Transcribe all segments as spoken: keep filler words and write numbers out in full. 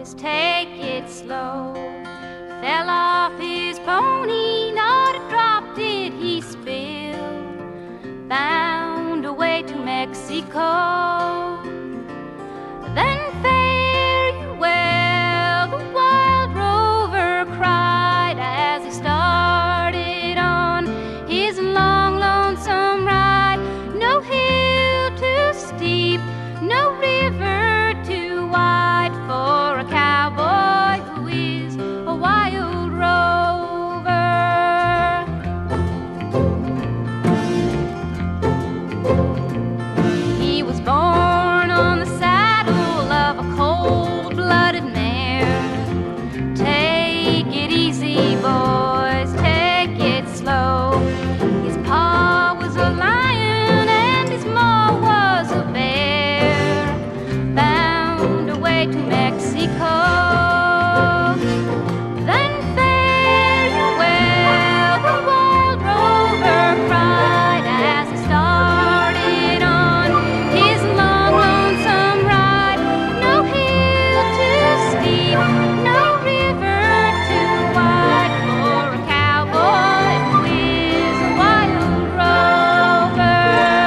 boys, take it slow. Fell off his pony, not a drop did he spill. Bound away to Mexico. Then fare you well, the Wild Rover cried as he started on his long, lonesome ride. No hill too steep, no river too wide for a cowboy who is a wild rover. He was born on the saddle of a cold-blooded mare. Take it easy, boys, take it slow. His paw was a lion and his maw was a bear. Bound away to Mexico. Then fare you well, the Wild Rover cried as he started on his long, lonesome ride. No hill too steep, no river too wide for a cowboy who is a wild rover.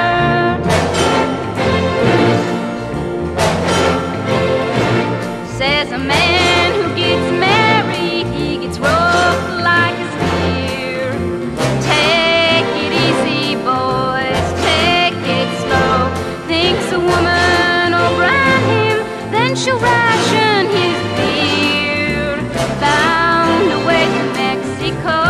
Says a man who gets married, he gets roughed like a steer. Take it easy, boys, take it slow. Thinks a woman will brand him, then she'll ration his beer. Bound away to Mexico.